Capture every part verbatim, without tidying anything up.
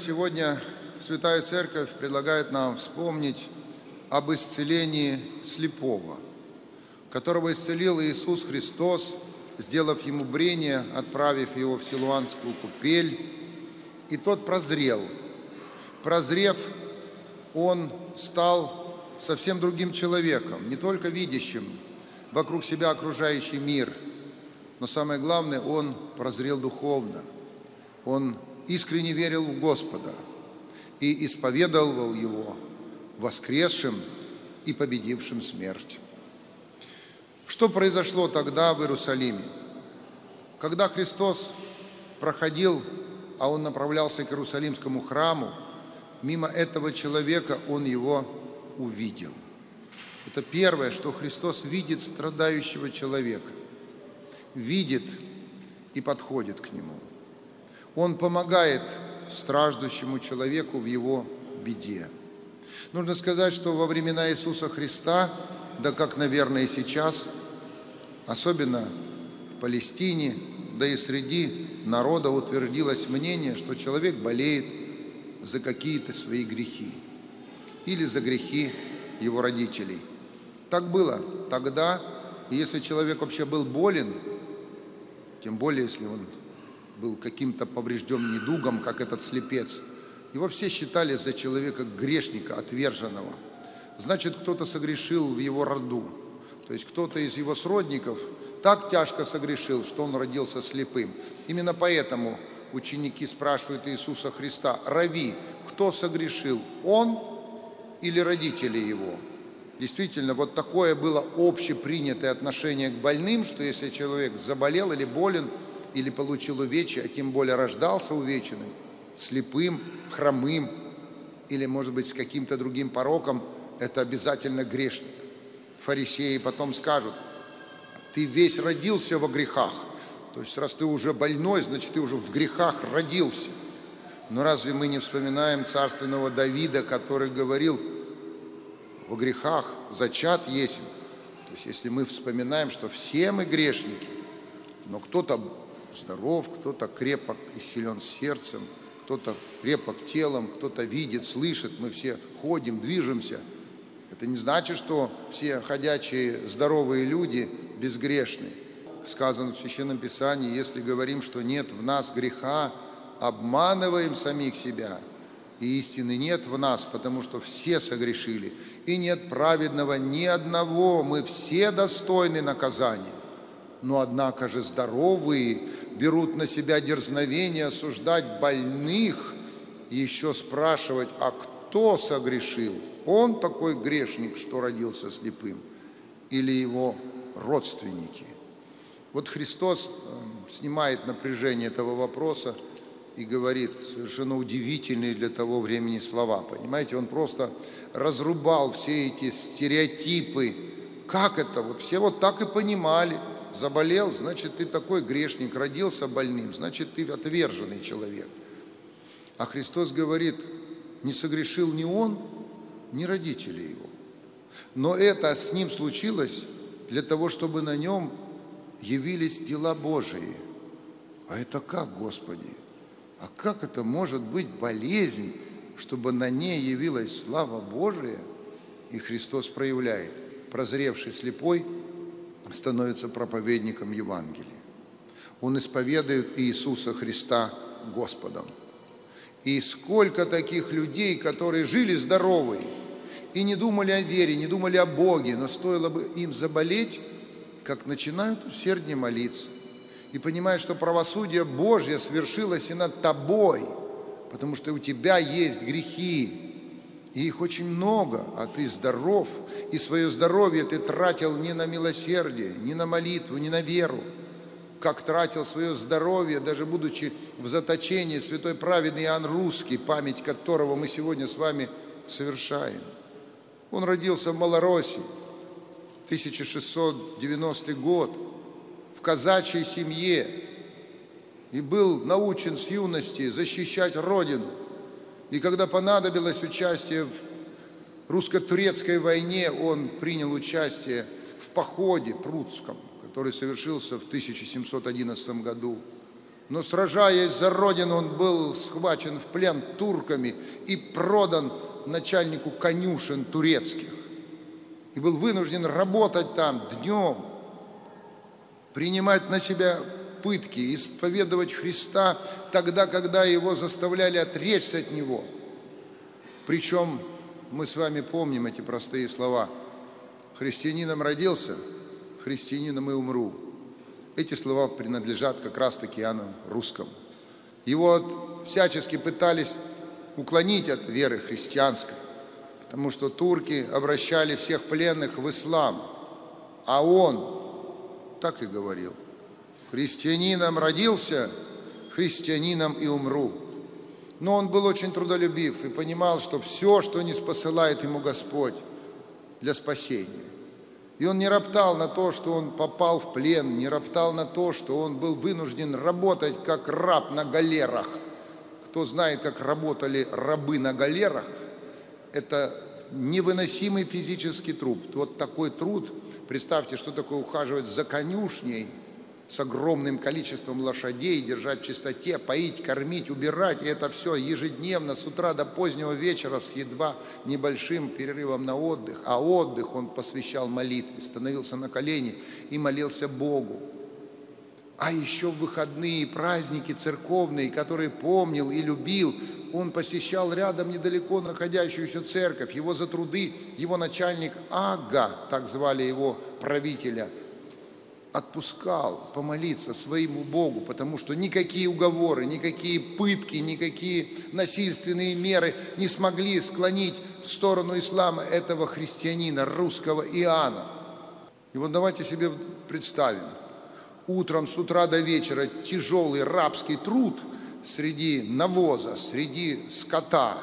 Сегодня Святая Церковь предлагает нам вспомнить об исцелении слепого, которого исцелил Иисус Христос, сделав ему брение, отправив его в Силуанскую купель, и тот прозрел. Прозрев, он стал совсем другим человеком, не только видящим вокруг себя окружающий мир, но самое главное, он прозрел духовно. Он искренне верил в Господа и исповедовал Его воскресшим и победившим смерть. Что произошло тогда в Иерусалиме? Когда Христос проходил, а Он направлялся к Иерусалимскому храму, мимо этого человека Он его увидел. Это первое, что Христос видит страдающего человека, видит и подходит к нему. Он помогает страждущему человеку в его беде. Нужно сказать, что во времена Иисуса Христа, да как, наверное, и сейчас, особенно в Палестине, да и среди народа утвердилось мнение, что человек болеет за какие-то свои грехи или за грехи его родителей. Так было тогда, и если человек вообще был болен, тем более, если он был каким-то поврежден недугом, как этот слепец, его все считали за человека грешника, отверженного. Значит, кто-то согрешил в его роду, то есть кто-то из его сродников так тяжко согрешил, что он родился слепым. Именно поэтому ученики спрашивают Иисуса Христа: «Рави, кто согрешил, он или родители его?» Действительно, вот такое было общепринятое отношение к больным, что если человек заболел или болен, или получил увечья, а тем более рождался увеченным, слепым, хромым, или, может быть, с каким-то другим пороком, это обязательно грешник. Фарисеи потом скажут: ты весь родился во грехах, то есть раз ты уже больной, значит, ты уже в грехах родился. Но разве мы не вспоминаем царственного Давида, который говорил: во грехах зачат есмь? То есть если мы вспоминаем, что все мы грешники, но кто-то здоров, кто-то крепок и силен сердцем, кто-то крепок телом, кто-то видит, слышит, мы все ходим, движемся. Это не значит, что все ходячие здоровые люди безгрешны. Сказано в Священном Писании: если говорим, что нет в нас греха, обманываем самих себя, и истины нет в нас, потому что все согрешили, и нет праведного ни одного, мы все достойны наказания. Но однако же здоровые берут на себя дерзновение осуждать больных и еще спрашивать: а кто согрешил? Он такой грешник, что родился слепым, или его родственники? Вот Христос снимает напряжение этого вопроса и говорит совершенно удивительные для того времени слова. Понимаете, он просто разрубал все эти стереотипы. Как это? Вот все вот так и понимали. Заболел, значит, ты такой грешник, родился больным, значит, ты отверженный человек. А Христос говорит: не согрешил ни он, ни родители его. Но это с ним случилось для того, чтобы на нем явились дела Божии. А это как, Господи? А как это может быть болезнь, чтобы на ней явилась слава Божия? И Христос проявляет: прозревший слепой становится проповедником Евангелия. Он исповедует Иисуса Христа Господом. И сколько таких людей, которые жили здоровые и не думали о вере, не думали о Боге, но стоило бы им заболеть, как начинают усерднее молиться и понимают, что правосудие Божье свершилось и над тобой, потому что у тебя есть грехи, и их очень много, а ты здоров, и свое здоровье ты тратил не на милосердие, не на молитву, не на веру, как тратил свое здоровье, даже будучи в заточении, святой праведный Иоанн Русский, память которого мы сегодня с вами совершаем. Он родился в Малороссии, тысяча шестьсот девяностый год, в казачьей семье, и был научен с юности защищать Родину. И когда понадобилось участие в русско-турецкой войне, он принял участие в походе прудском, который совершился в тысяча семьсот одиннадцатом году. Но, сражаясь за родину, он был схвачен в плен турками и продан начальнику конюшен турецких. И был вынужден работать там днем, принимать на себя пытки, исповедовать Христа тогда, когда его заставляли отречься от Него. Причем мы с вами помним эти простые слова: «Христианином родился, христианином и умру». Эти слова принадлежат как раз-таки Иоанну Русскому. Его всячески пытались уклонить от веры христианской, потому что турки обращали всех пленных в ислам, а он так и говорил: «Христианином родился, христианином и умру». Но он был очень трудолюбив и понимал, что все, что не спосылает ему Господь, для спасения. И он не роптал на то, что он попал в плен, не роптал на то, что он был вынужден работать как раб на галерах. Кто знает, как работали рабы на галерах, это невыносимый физический труд. Вот такой труд, представьте, что такое ухаживать за конюшней с огромным количеством лошадей, держать в чистоте, поить, кормить, убирать. И это все ежедневно, с утра до позднего вечера, с едва небольшим перерывом на отдых. А отдых он посвящал молитве, становился на колени и молился Богу. А еще в выходные праздники церковные, которые помнил и любил, он посещал рядом недалеко находящуюся церковь. Его за труды, его начальник Ага, так звали его правителя, отпускал помолиться своему Богу, потому что никакие уговоры, никакие пытки, никакие насильственные меры не смогли склонить в сторону ислама этого христианина, русского Иоанна. И вот давайте себе представим: утром с утра до вечера тяжелый рабский труд среди навоза, среди скота,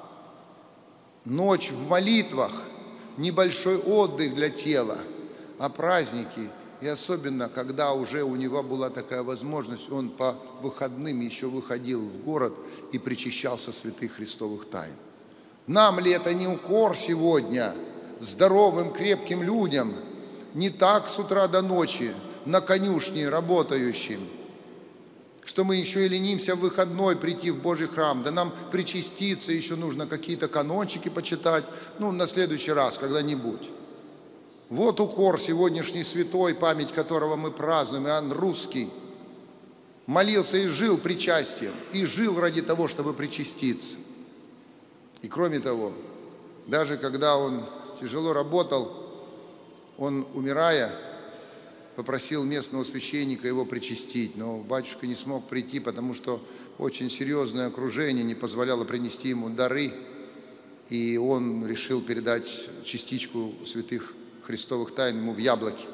ночь в молитвах, небольшой отдых для тела, а праздники. И особенно, когда уже у него была такая возможность, он по выходным еще выходил в город и причащался святых христовых тайн. Нам ли это не укор сегодня, здоровым, крепким людям, не так с утра до ночи на конюшне работающим, что мы еще и ленимся в выходной прийти в Божий храм, да нам причаститься еще нужно, какие-то канончики почитать, ну, на следующий раз, когда-нибудь. Вот укор сегодняшний святой, память которого мы празднуем, Иоанн Русский, молился и жил причастием, и жил ради того, чтобы причаститься. И кроме того, даже когда он тяжело работал, он, умирая, попросил местного священника его причастить, но батюшка не смог прийти, потому что очень серьезное окружение не позволяло принести ему дары, и он решил передать частичку святых христовых тайн ему в яблоке.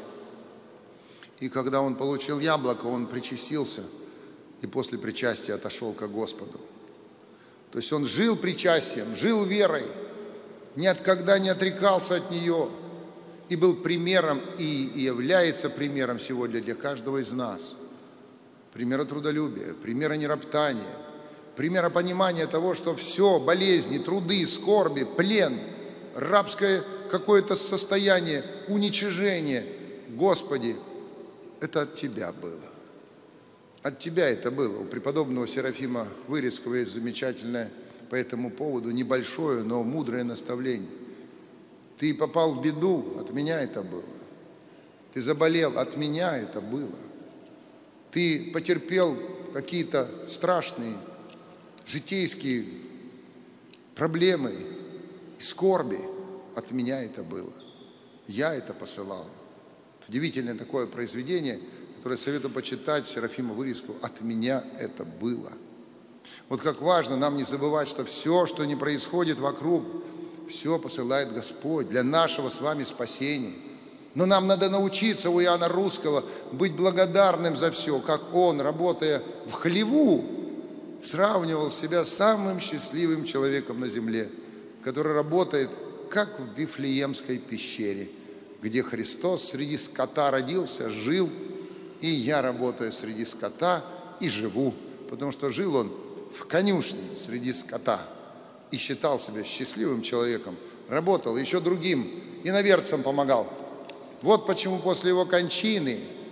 И когда он получил яблоко, он причастился и после причастия отошел ко Господу. То есть он жил причастием, жил верой, никогда не отрекался от нее и был примером и является примером сегодня для каждого из нас. Примера трудолюбия, примера нероптания, примера понимания того, что все, болезни, труды, скорби, плен, рабское какое-то состояние, уничижение, Господи, это от Тебя было. От Тебя это было. У преподобного Серафима Вырицкого есть замечательное по этому поводу небольшое, но мудрое наставление. Ты попал в беду, от меня это было. Ты заболел, от меня это было. Ты потерпел какие-то страшные житейские проблемы и скорби, от меня это было. Я это посылал. Удивительное такое произведение, которое советую почитать Серафима Вырицкого. От меня это было. Вот как важно нам не забывать, что все, что не происходит вокруг, все посылает Господь для нашего с вами спасения. Но нам надо научиться у Иоанна Русского быть благодарным за все, как он, работая в хлеву, сравнивал себя с самым счастливым человеком на земле, который работает как в Вифлеемской пещере, где Христос среди скота родился, жил, и я работаю среди скота и живу, потому что жил он в конюшне среди скота и считал себя счастливым человеком, работал еще другим, иноверцам помогал. Вот почему после его кончины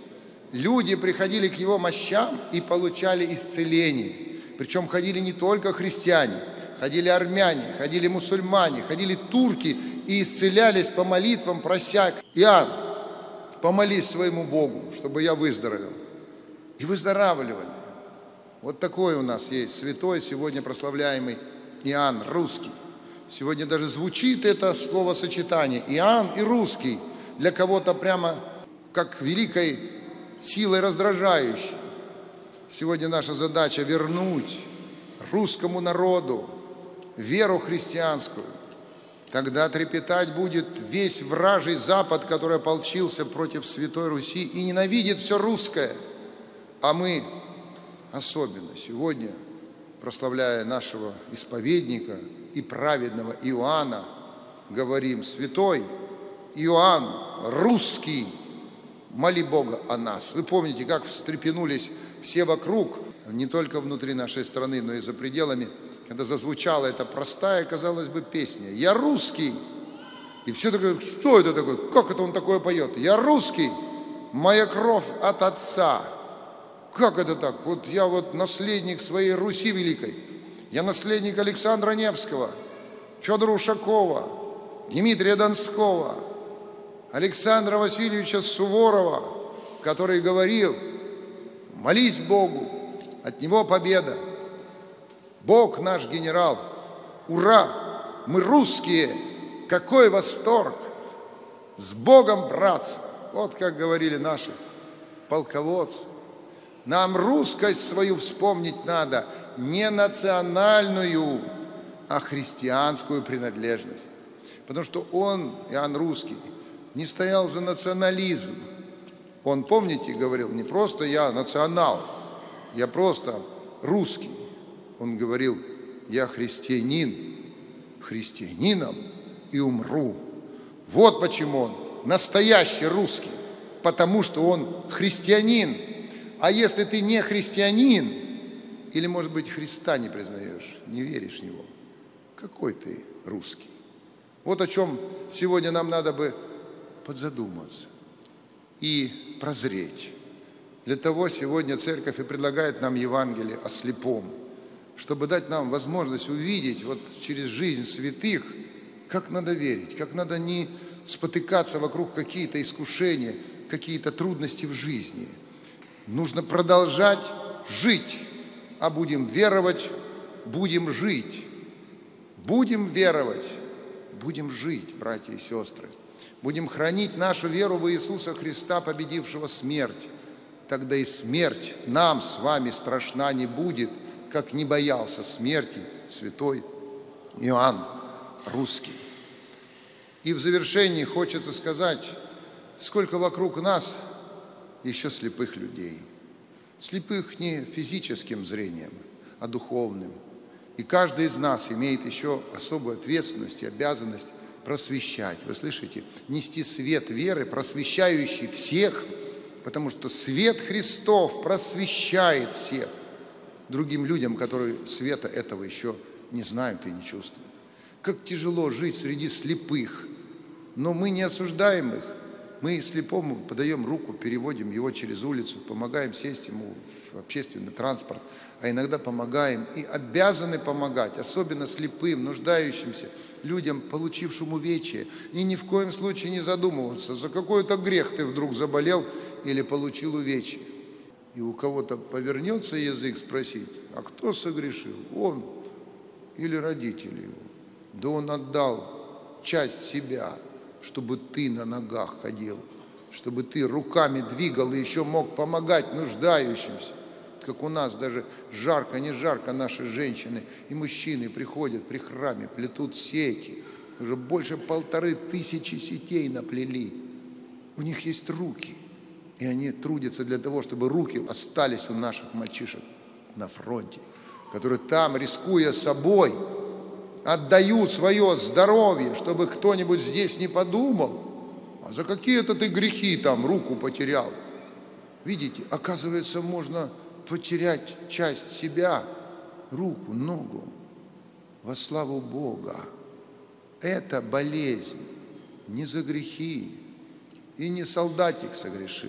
Люди приходили к его мощам и получали исцеление. Причем ходили не только христиане, ходили армяне, ходили мусульмане, ходили турки и исцелялись по молитвам, прося: Иоанн, помолись своему Богу, чтобы я выздоровел. И выздоравливали. Вот такой у нас есть святой, сегодня прославляемый Иоанн Русский. Сегодня даже звучит это словосочетание Иоанн и Русский для кого-то прямо как великой силой раздражающей. Сегодня наша задача вернуть русскому народу веру христианскую. Тогда трепетать будет весь вражий Запад, который ополчился против Святой Руси и ненавидит все русское. А мы особенно сегодня, прославляя нашего исповедника и праведного Иоанна, говорим: святой Иоанн Русский, моли Бога о нас. Вы помните, как встрепенулись все вокруг, не только внутри нашей страны, но и за пределами, когда зазвучала эта простая, казалось бы, песня: «Я русский». И все такое: что это такое? Как это он такое поет? «Я русский, моя кровь от отца». Как это так? Вот я вот наследник своей Руси великой. Я наследник Александра Невского, Федора Ушакова, Дмитрия Донского, Александра Васильевича Суворова, который говорил: молись Богу, от Него победа. Бог наш генерал, ура, мы русские, какой восторг, с Богом, братцы. Вот как говорили наши полководцы. Нам русскость свою вспомнить надо, не национальную, а христианскую принадлежность. Потому что он, Иоанн Русский, не стоял за национализм. Он, помните, говорил: не просто я национал, я просто русский. Он говорил: я христианин, христианином и умру. Вот почему он настоящий русский, потому что он христианин. А если ты не христианин, или, может быть, Христа не признаешь, не веришь в Него, какой ты русский? Вот о чем сегодня нам надо бы подзадуматься и прозреть. Для того сегодня Церковь и предлагает нам Евангелие о слепом, чтобы дать нам возможность увидеть вот через жизнь святых, как надо верить, как надо не спотыкаться вокруг какие-то искушения, какие-то трудности в жизни. Нужно продолжать жить, а будем веровать, будем жить. Будем веровать, будем жить, братья и сестры. Будем хранить нашу веру в Иисуса Христа, победившего смерть. Тогда и смерть нам с вами страшна не будет, как не боялся смерти святой Иоанн Русский. И в завершении хочется сказать, сколько вокруг нас еще слепых людей. Слепых не физическим зрением, а духовным. И каждый из нас имеет еще особую ответственность и обязанность просвещать. Вы слышите? Нести свет веры, просвещающий всех, потому что свет Христов просвещает всех другим людям, которые света этого еще не знают и не чувствуют. Как тяжело жить среди слепых, но мы не осуждаем их. Мы слепому подаем руку, переводим его через улицу, помогаем сесть ему в общественный транспорт, а иногда помогаем и обязаны помогать, особенно слепым, нуждающимся людям, получившим увечье. И ни в коем случае не задумываться, за какой-то грех ты вдруг заболел или получил увечье. И у кого-то повернется язык спросить: а кто согрешил, он или родители его? Да он отдал часть себя, чтобы ты на ногах ходил, чтобы ты руками двигал и еще мог помогать нуждающимся. Как у нас даже жарко, не жарко, наши женщины и мужчины приходят при храме, плетут сети. Уже больше полторы тысячи сетей наплели. У них есть руки, и они трудятся для того, чтобы руки остались у наших мальчишек на фронте, которые там, рискуя собой, отдают свое здоровье, чтобы кто-нибудь здесь не подумал: а за какие-то ты грехи там руку потерял. Видите, оказывается, можно потерять часть себя, руку, ногу, во славу Бога. Это болезнь не за грехи, и не солдатик согрешил,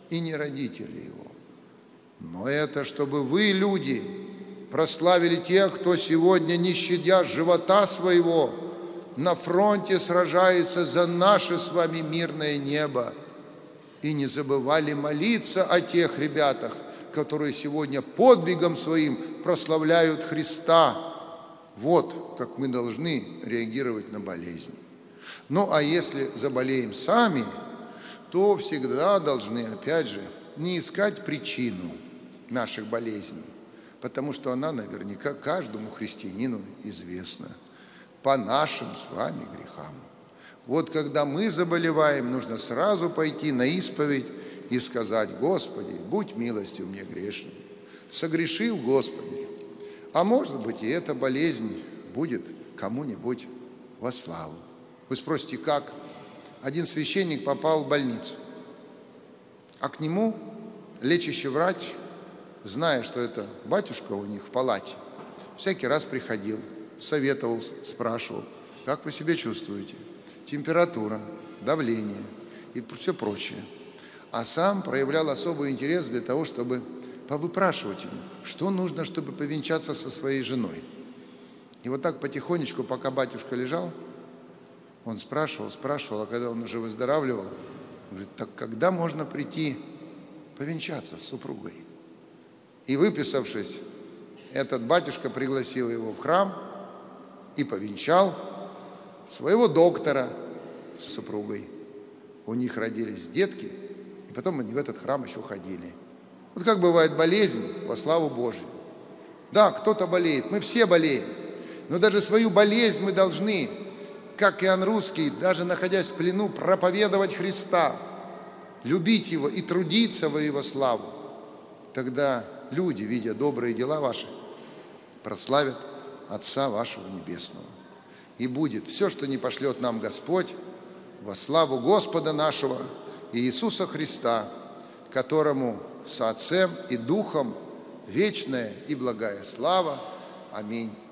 и не родители его. Но это чтобы вы, люди, прославили тех, кто сегодня, не щадя живота своего, на фронте сражается за наше с вами мирное небо. И не забывали молиться о тех ребятах, которые сегодня подвигом своим прославляют Христа. Вот как мы должны реагировать на болезни. Ну а если заболеем сами, то всегда должны, опять же, не искать причину наших болезней, потому что она наверняка каждому христианину известна по нашим с вами грехам. Вот когда мы заболеваем, нужно сразу пойти на исповедь и сказать: Господи, будь милостив мне грешным. Согрешил, Господи. А может быть, и эта болезнь будет кому-нибудь во славу. Вы спросите, как? Один священник попал в больницу, а к нему лечащий врач, зная, что это батюшка у них в палате, всякий раз приходил, советовался, спрашивал: как вы себя чувствуете? Температура, давление и все прочее. А сам проявлял особый интерес для того, чтобы повыпрашивать ему, что нужно, чтобы повенчаться со своей женой. И вот так потихонечку, пока батюшка лежал, он спрашивал, спрашивал, а когда он уже выздоравливал, говорит: так когда можно прийти повенчаться с супругой? И выписавшись, этот батюшка пригласил его в храм и повенчал своего доктора с супругой. У них родились детки, и потом они в этот храм еще ходили. Вот как бывает болезнь во славу Божию. Да, кто-то болеет, мы все болеем, но даже свою болезнь мы должны, как Иоанн Русский, даже находясь в плену, проповедовать Христа, любить Его и трудиться во Его славу. Тогда люди, видя добрые дела ваши, прославят Отца вашего Небесного. И будет все, что не пошлет нам Господь, во славу Господа нашего Иисуса Христа, которому со Отцем и Духом вечная и благая слава. Аминь.